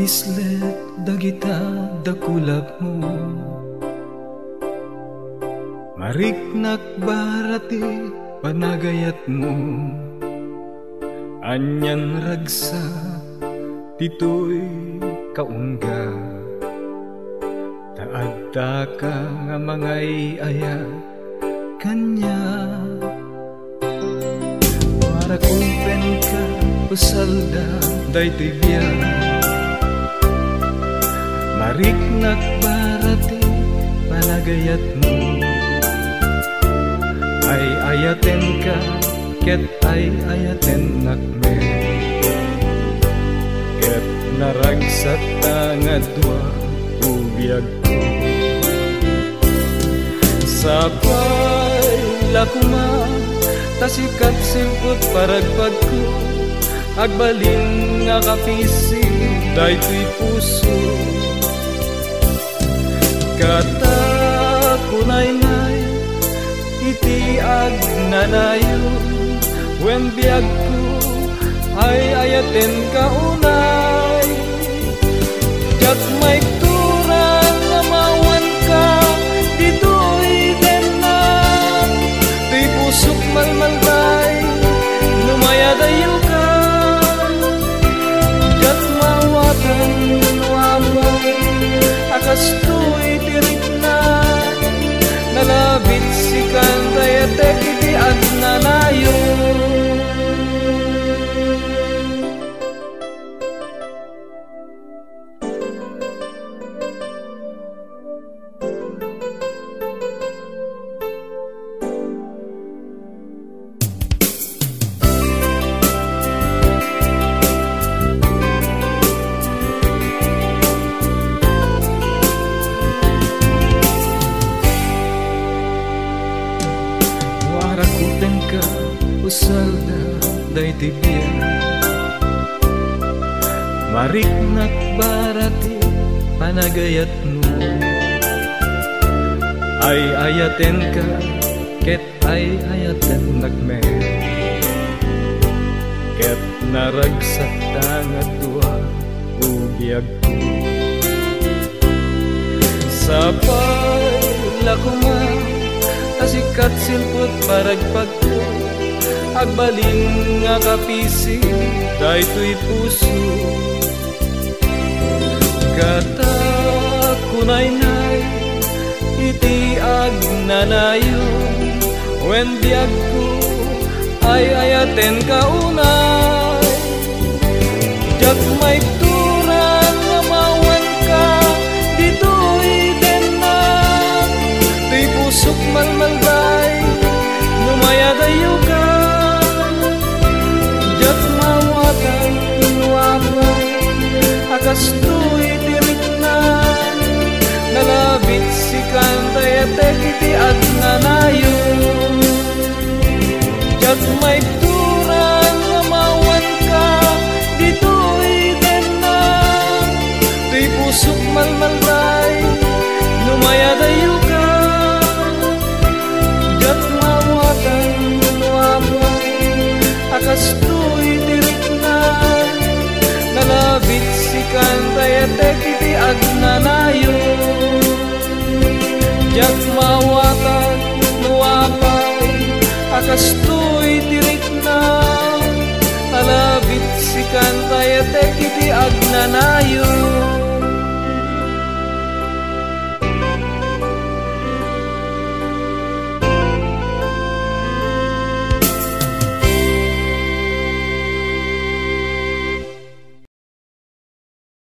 Islet dagita dakulap mo, mariknak barati panagayat mo. Anyan ragsa titoy kaungga, taadta ka nga mangay aya kanya. Para kumpen ka usalda daytoy biyan, mariknak barati panagayat mo. Ay ayaten ka ket ay ayaten nakme, ket naragsat nga dua ubiyag ko. Sapay lakuma tasikat silput paragpag ko, agbalin nga kapisi daytoy puso. Kata kunay-nay iti agnanayo, wen biag ko ay ayaten ka unay. Jak may turang amawan ka dito'y denan, tuy pusok malmalbay lumayadayo ka. Jak mawatan wabay akas to'y tirik na, nalabit si kantayatek iti agnanayo. Rakuten ka usalda daytoy biyan, mariknak barati panagayat mo. Ay ayaten ka ket ay ayaten nakme, ket naragsak nga dua ubiyag ko. Sapay lakuma tasikat silput paragpag ko, agbalin nga kapisi daytoy puso. Kata kunay-nay iti agnanayo, wen biag ko ay ayaten ka unay. Jak may turang amawan ka dito'y denan, tuy pusok malmalbay lumayadayo ka. Jak mawatan wabay akas to'y tirik na, nalabit si kantayatek iti agnanayo. Jak may turang amawan ka dito'y denan, tuy pusok malmalbay lumayadayo ka. Jak mawatan wabay akas to'y tirik na, nalabit si kantayatek iti agnanayo. Jak mawatan wabay akas to'y tirik na, nalabit si kantayatek iti agnanayo.